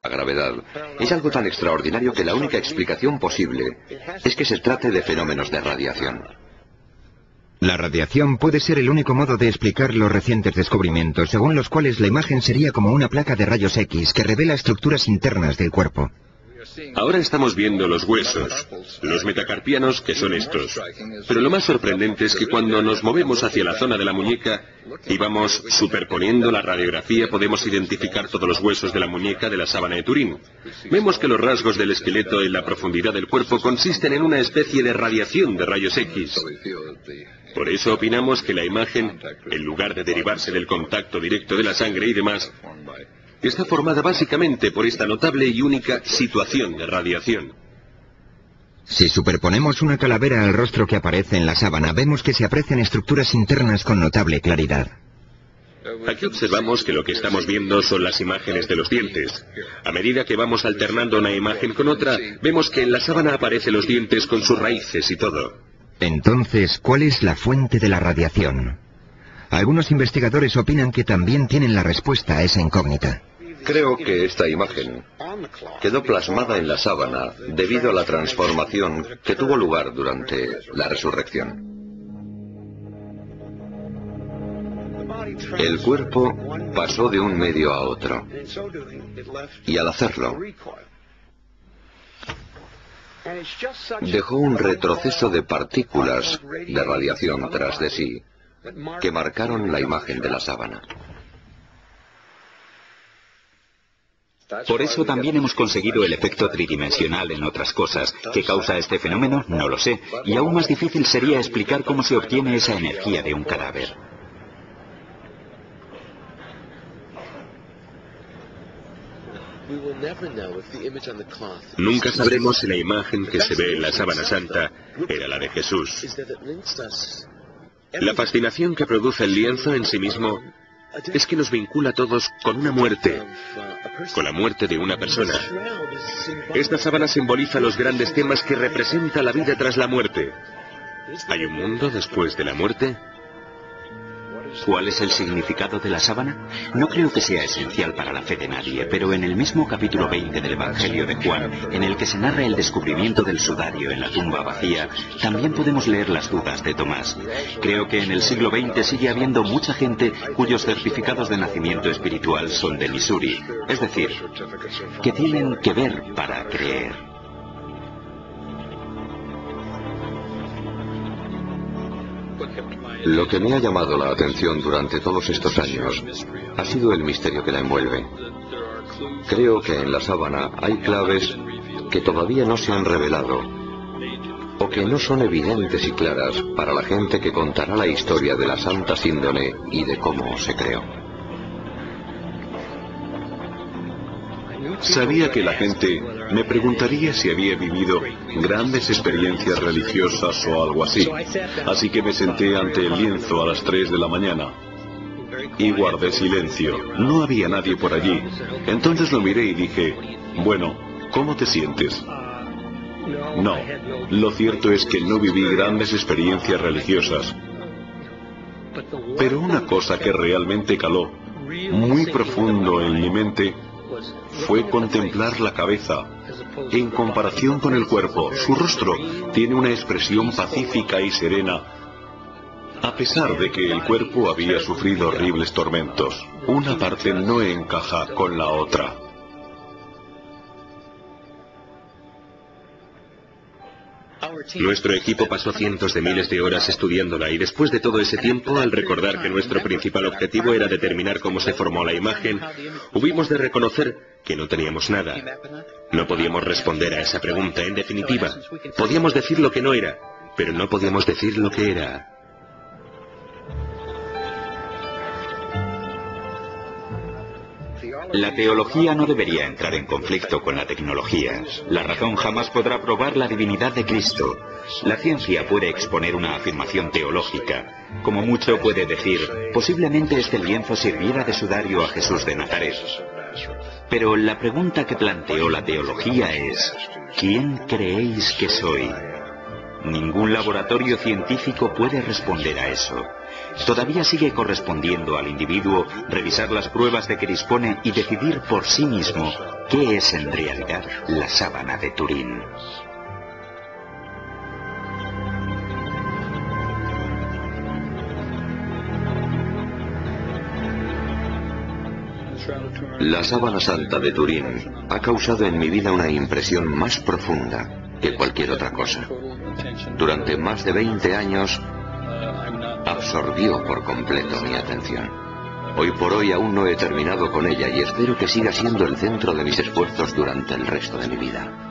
La gravedad es algo tan extraordinario que la única explicación posible es que se trate de fenómenos de radiación. La radiación puede ser el único modo de explicar los recientes descubrimientos, según los cuales la imagen sería como una placa de rayos X que revela estructuras internas del cuerpo. Ahora estamos viendo los huesos, los metacarpianos, que son estos. Pero lo más sorprendente es que cuando nos movemos hacia la zona de la muñeca y vamos superponiendo la radiografía, podemos identificar todos los huesos de la muñeca de la sábana de Turín. Vemos que los rasgos del esqueleto en la profundidad del cuerpo consisten en una especie de radiación de rayos X. Por eso opinamos que la imagen, en lugar de derivarse del contacto directo de la sangre y demás, está formada básicamente por esta notable y única situación de radiación. Si superponemos una calavera al rostro que aparece en la sábana, vemos que se aprecian estructuras internas con notable claridad. Aquí observamos que lo que estamos viendo son las imágenes de los dientes. A medida que vamos alternando una imagen con otra, vemos que en la sábana aparecen los dientes con sus raíces y todo. Entonces, ¿cuál es la fuente de la radiación? Algunos investigadores opinan que también tienen la respuesta a esa incógnita. Creo que esta imagen quedó plasmada en la sábana debido a la transformación que tuvo lugar durante la resurrección. El cuerpo pasó de un medio a otro, y al hacerlo, dejó un retroceso de partículas de radiación tras de sí, que marcaron la imagen de la sábana. Por eso también hemos conseguido el efecto tridimensional en otras cosas. ¿Qué causa este fenómeno? No lo sé. Y aún más difícil sería explicar cómo se obtiene esa energía de un cadáver. Nunca sabremos si la imagen que se ve en la sábana santa era la de Jesús. La fascinación que produce el lienzo en sí mismo es que nos vincula a todos con una muerte, con la muerte de una persona. Esta sábana simboliza los grandes temas que representa la vida tras la muerte. ¿Hay un mundo después de la muerte? ¿Cuál es el significado de la sábana? No creo que sea esencial para la fe de nadie, pero en el mismo capítulo 20 del Evangelio de Juan, en el que se narra el descubrimiento del sudario en la tumba vacía, también podemos leer las dudas de Tomás. Creo que en el siglo XX sigue habiendo mucha gente cuyos certificados de nacimiento espiritual son de Missouri, es decir, que tienen que ver para creer. Lo que me ha llamado la atención durante todos estos años ha sido el misterio que la envuelve. Creo que en la sábana hay claves que todavía no se han revelado o que no son evidentes y claras para la gente que contará la historia de la Santa Síndone y de cómo se creó. Sabía que la gente me preguntaría si había vivido grandes experiencias religiosas o algo así. Así que me senté ante el lienzo a las 3 de la mañana y guardé silencio. No había nadie por allí. Entonces lo miré y dije, bueno, ¿cómo te sientes? No, lo cierto es que no viví grandes experiencias religiosas. Pero una cosa que realmente caló muy profundo en mi mente fue contemplar la cabeza. En comparación con el cuerpo, su rostro tiene una expresión pacífica y serena, a pesar de que el cuerpo había sufrido horribles tormentos. Una parte no encaja con la otra. Nuestro equipo pasó cientos de miles de horas estudiándola y después de todo ese tiempo, al recordar que nuestro principal objetivo era determinar cómo se formó la imagen, hubimos de reconocer que no teníamos nada. No podíamos responder a esa pregunta. En definitiva, podíamos decir lo que no era, pero no podíamos decir lo que era. La teología no debería entrar en conflicto con la tecnología. La razón jamás podrá probar la divinidad de Cristo. La ciencia puede exponer una afirmación teológica. Como mucho puede decir, posiblemente este lienzo sirviera de sudario a Jesús de Nazaret. Pero la pregunta que planteó la teología es, ¿quién creéis que soy? Ningún laboratorio científico puede responder a eso. Todavía sigue correspondiendo al individuo revisar las pruebas de que dispone y decidir por sí mismo qué es en realidad la sábana de Turín. La sábana santa de Turín ha causado en mi vida una impresión más profunda que cualquier otra cosa. Durante más de 20 años absorbió por completo mi atención. Hoy por hoy aún no he terminado con ella y espero que siga siendo el centro de mis esfuerzos durante el resto de mi vida.